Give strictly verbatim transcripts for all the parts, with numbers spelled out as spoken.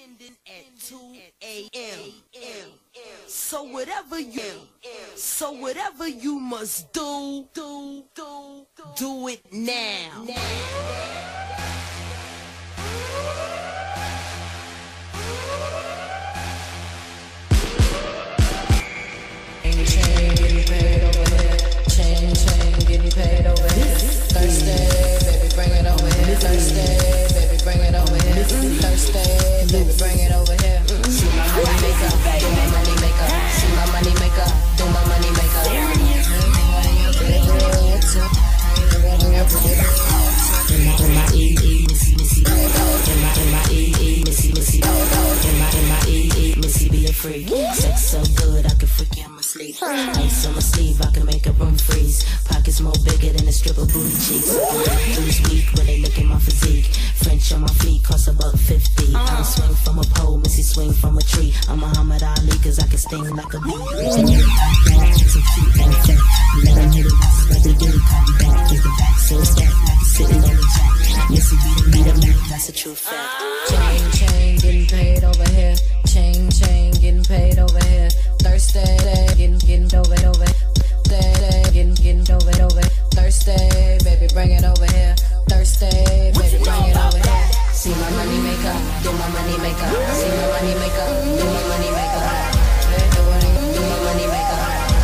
at two A M So whatever you, so whatever you must do, do, do, do it now. Chain, getting paid over here. Chain, chain, getting paid over here. Thursday, baby, bring it over here. Thursday, baby, bring it over here. Thursday, baby, bring it over here. See my money maker, do my money maker. See my money maker, do my money maker. In my E E, missy missy. In my in my E E, missy missy. In my in my E E, missy be a freak. Sex so good, I can freak you in my sleep. Ice on my sleeve, I can make a room freeze. Pockets more bigger than a stripper booty cheeks. Lose weak when they look at my physique. French on my feet cost about fifty. I don't swing from a pole, missy swing from a tree. I'm Muhammad Ali, cause I can sting like a bee. So cute and fat. Let them hit it, but they do come back. Cause the back so stacked, like it's sitting on the jack. Missy be the meat of me, that's a true fact. Chain, chain, getting paid over here. Chain, chain, getting paid over here. Thursday, getting, getting over it over. Thursday, getting, getting over it over. Thursday, baby, bring it over here. Thursday, baby, bring it over here. See my money maker, do my money maker. See my money maker, do my money maker. Do my money maker.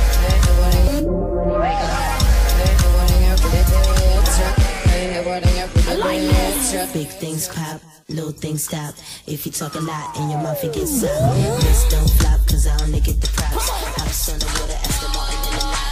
Big things pop, little things stop. If you talk a lot in your mouth, it gets soft. This don't flop, cause I only get the props. House on the water, Aston Martin in the lot.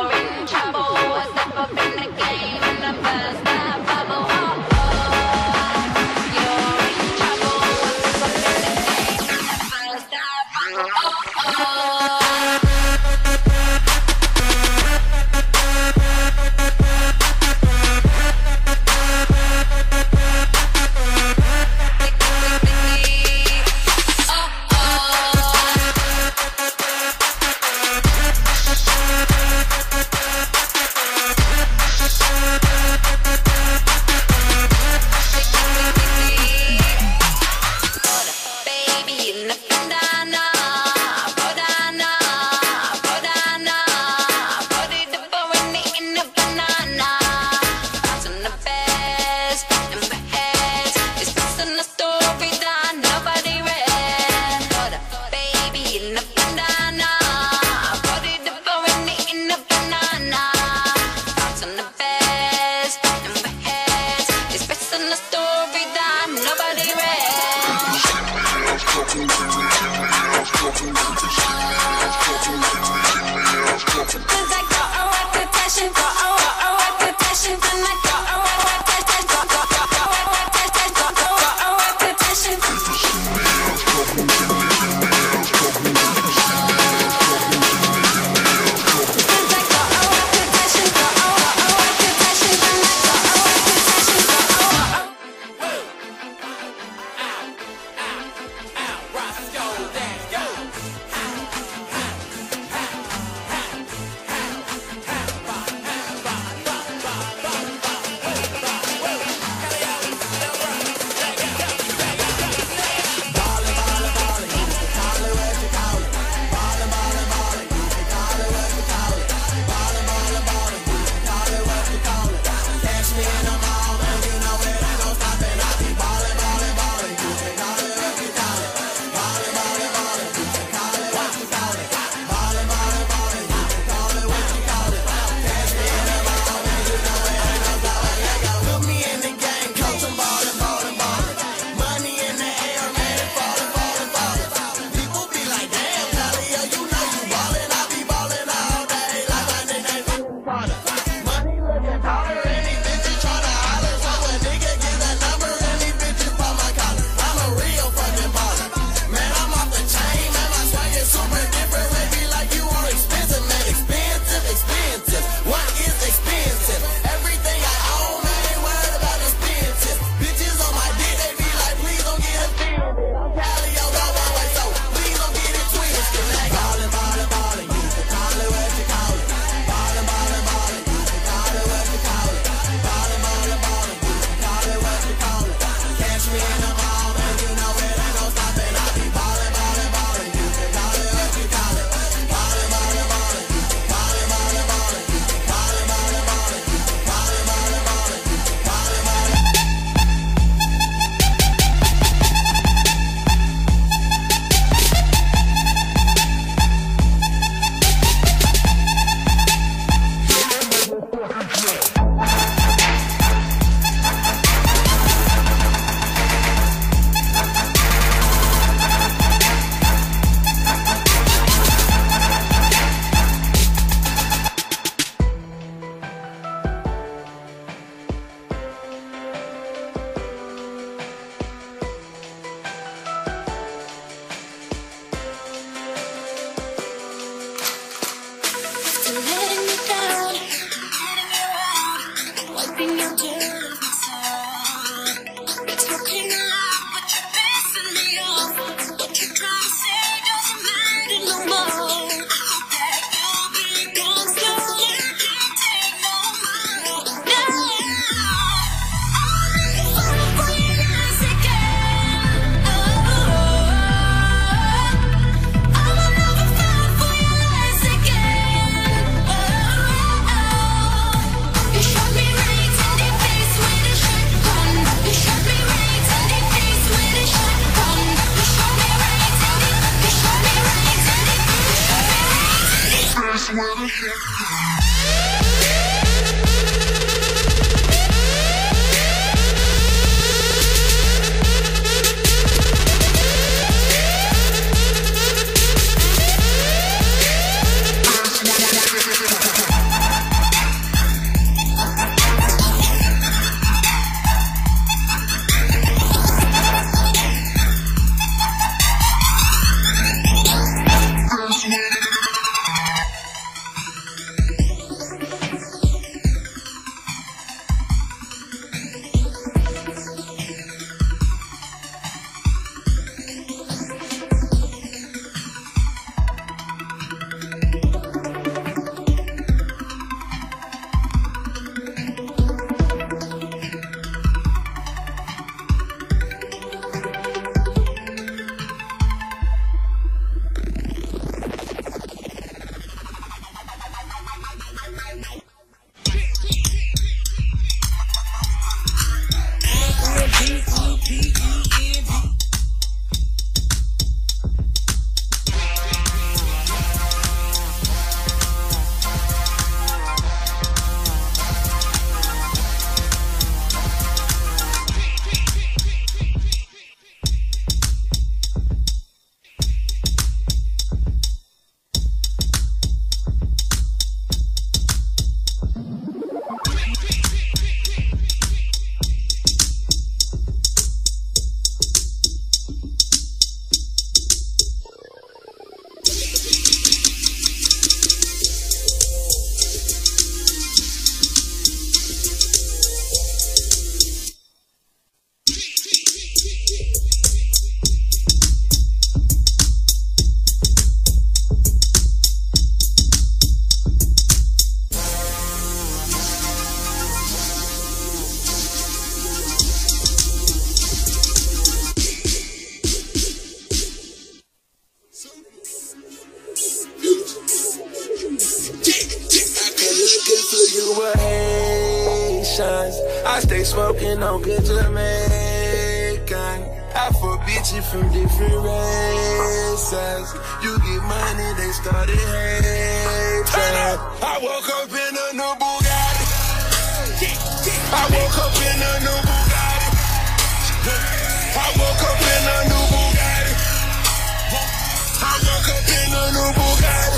Up in the game and the best. I stay smoking on good Jamaican. I fuck bitches from different races. You get money, they started hating. I woke up in a new Bugatti. I woke up in a new Bugatti. I woke up in a new Bugatti. I woke up in a new Bugatti.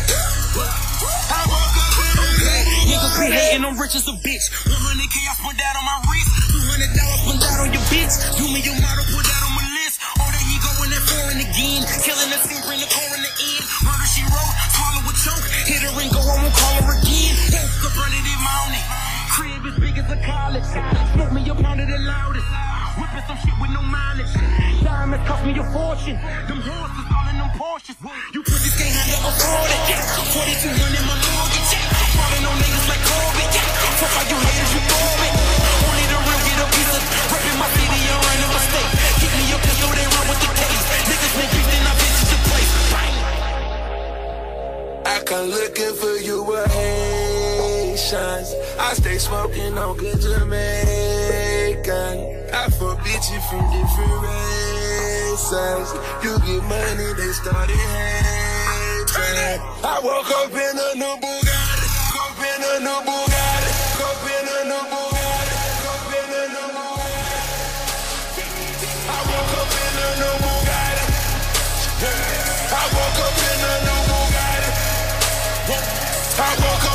I woke up in a new Bugatti. Niggas be hating, I'm rich as a bitch. one hundred K I spent that on my wrist. two hundred dollars spent that on your bitch. Do me your model, put that on my list. Oh, there he going that foreign again. Killing the scene, bring the core in the end. Murder she wrote, swallow a choke. Hit her and go, I won't call her again. Superlative mountain. Crib as big as a college. Smoke me up under the loudest. Whipping some shit with no mileage. Diamonds cost me a fortune. Them horses all in them Porsches. You pussies can't handle afford it. forty-two hundred my mortgage. Falling on niggas like Corbett. Fuck all you haters, you morbid. Only the real get a piece of. Reppin' my city, you ain't a mistake. Keep me up pistol, they run with the case. Niggas make beef, then I bitches the place. I come looking for you with Haitians. I stay smoking on good Jamaican. I fuck bitches from different races. You get money, they started hating. I woke up in a new Bugatti. Woke up in a new Bugatti. Woke up in a new Bugatti. Woke up in a new Bugatti. I woke up in a new Bugatti. I woke up in a new Bugatti. I woke up.